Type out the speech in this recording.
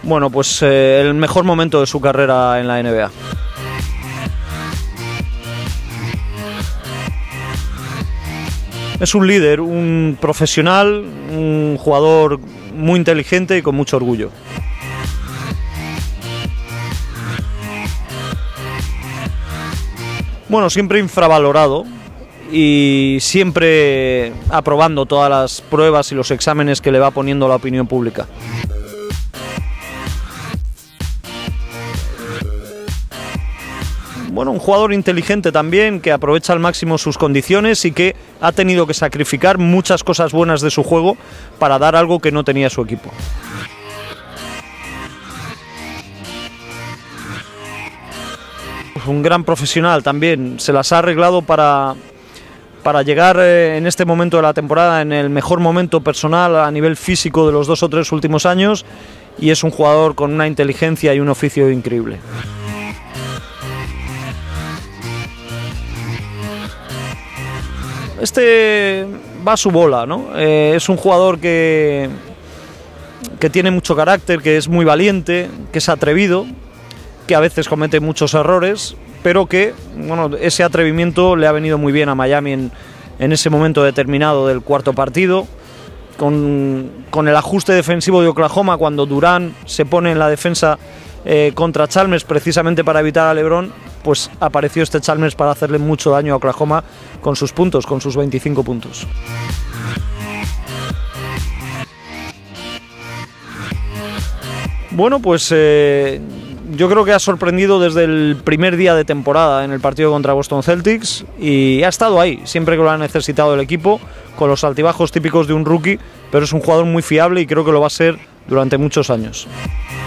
Bueno, pues el mejor momento de su carrera en la NBA. Es un líder, un profesional, un jugador muy inteligente y con mucho orgullo. Bueno, siempre infravalorado y siempre aprobando todas las pruebas y los exámenes que le va poniendo la opinión pública. Bueno, un jugador inteligente también, que aprovecha al máximo sus condiciones y que ha tenido que sacrificar muchas cosas buenas de su juego para dar algo que no tenía su equipo. Un gran profesional también, se las ha arreglado para llegar en este momento de la temporada en el mejor momento personal a nivel físico de los 2 o 3 últimos años, y es un jugador con una inteligencia y un oficio increíble. Este va a su bola, ¿no? Es un jugador que tiene mucho carácter, que es muy valiente, que es atrevido, que a veces comete muchos errores, pero que, bueno, ese atrevimiento le ha venido muy bien a Miami en ese momento determinado del cuarto partido, con el ajuste defensivo de Oklahoma, cuando Durant se pone en la defensa contra Chalmers precisamente para evitar a LeBron, pues apareció este Chalmers para hacerle mucho daño a Oklahoma con sus puntos, con sus 25 puntos. Bueno, pues yo creo que ha sorprendido desde el primer día de temporada en el partido contra Boston Celtics y ha estado ahí siempre que lo ha necesitado el equipo, con los altibajos típicos de un rookie, pero es un jugador muy fiable y creo que lo va a ser durante muchos años.